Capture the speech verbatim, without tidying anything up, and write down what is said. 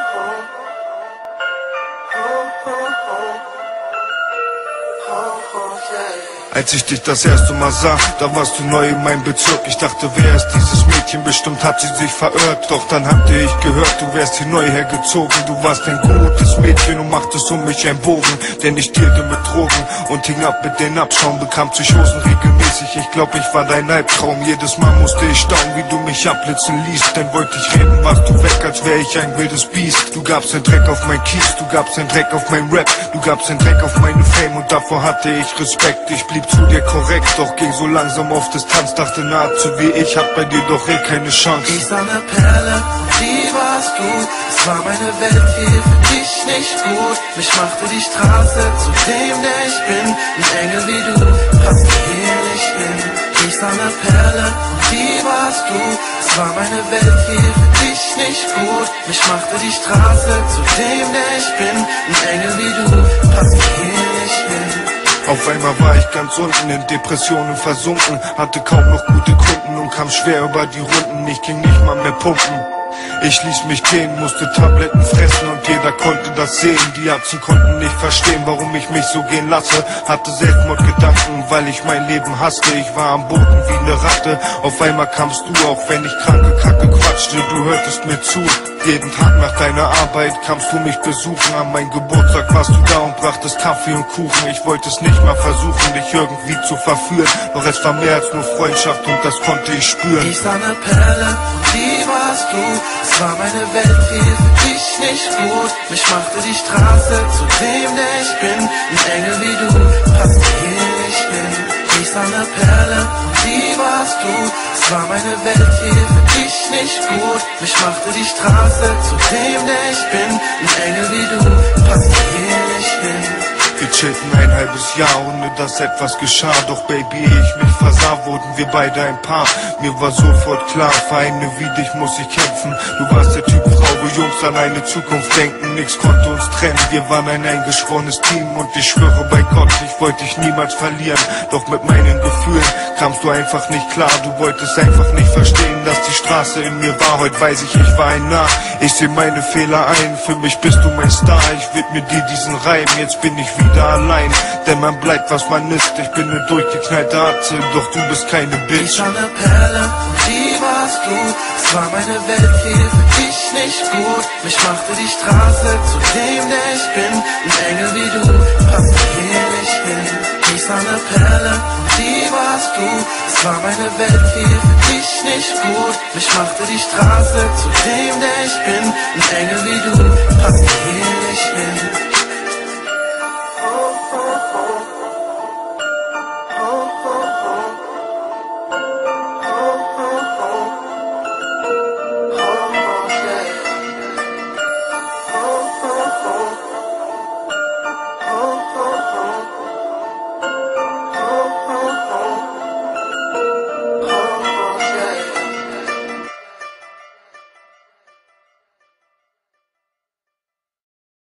Als ich dich das erste Mal sah, da warst du neu in meinem Bezirk. Ich dachte, wer ist dieses Mädchen? Bestimmt hat sie sich verirrt. Doch dann hatte ich gehört, du wärst hier neu hergezogen. Du warst ein gutes Mädchen und machtest um mich einen Bogen. Denn ich dealte mit Drogen und hing ab mit den Abschaum. Bekam Psychosen regelmäßig, ich glaub, ich war dein Albtraum. Jedes Mal musste ich staunen, wie du mich abblitzen ließt. Dann wollte ich reden, warst du weg, als wär ich ein wildes Biest. Du gabst den Dreck auf mein Kies, du gabst den Dreck auf mein Rap. Du gabst den Dreck auf meine Fame und davor hatte ich Respekt. Ich blieb zu dir korrekt, doch ging so langsam auf Distanz. Dachte, nahezu wie ich, hat bei dir doch eh keine Chance. Ich sah ne Perle und die warst du. Es war meine Welt hier für dich nicht gut. Mich machte die Straße zu dem, der ich bin. Ein Engel wie du, passt hier nicht hin. Ich sah ne Perle und die warst du. Es war meine Welt hier für dich nicht gut. Mich machte die Straße zu dem, der ich bin. Ein Engel wie du, passt hier nicht hin. Auf einmal war ich ganz unten, in Depressionen versunken. Hatte kaum noch gute Kunden und kam schwer über die Runden. Ich ging nicht mal mehr pumpen. Ich ließ mich gehen, musste Tabletten fressen und jeder konnte das sehen. Die Ärzte konnten nicht verstehen, warum ich mich so gehen lasse. Hatte Selbstmordgedanken, weil ich mein Leben hasste. Ich war am Boden wie eine Ratte. Auf einmal kamst du, auch wenn ich kranke Kacke quatschte. Du hörtest mir zu. Jeden Tag nach deiner Arbeit kamst du mich besuchen. An meinem Geburtstag warst du da und brachtest Kaffee und Kuchen. Ich wollte es nicht mal versuchen, dich irgendwie zu verführen. Doch es war mehr als nur Freundschaft und das konnte ich spüren. Ich sah ne Perle und die warst du. Es war meine Welt hier für dich nicht gut. Mich machte die Straße zu dem, der ich bin. Ein Engel wie du, passt hier nicht hin. Ich sah ne Perle und die warst du. Es war meine Welt hier für dich nicht gut. Mich machte die Straße zu dem, der ich bin. Ein Engel wie du, passt hier nicht hin. Wir chillten ein halbes Jahr, ohne dass etwas geschah. Doch Baby, ehe ich mich versah, wurden wir beide ein Paar. Mir war sofort klar, für eine wie dich muss ich kämpfen. Du warst der Typ Frau, wo Jungs an eine Zukunft denken. Nix konnte uns trennen, wir waren ein eingeschworenes Team. Und ich schwöre bei Gott, ich wollte dich niemals verlieren. Doch mit meinen Gefühlen kamst du einfach nicht klar. Du wolltest einfach nicht verstehen, dass die Straße in mir war. Heute weiß ich, ich war ein Narr. Ich seh meine Fehler ein, für mich bist du mein Star. Ich widme dir diesen Reim, jetzt bin ich wieder allein, denn man bleibt was man ist. Ich bin ne durchgeknallte Atze, doch du bist keine Bitch. Ich war ne Perle und die warst du. Es war meine Welt hier für dich nicht gut. Mich machte die Straße zu dem, der ich bin. Ein Engel wie du, passt hier nicht hin. Ich sah ne Perle und die warst du. Es war meine Welt hier für dich nicht gut. Mich machte die Straße zu dem, der ich bin. Ein Engel wie du, passt hier nicht hin.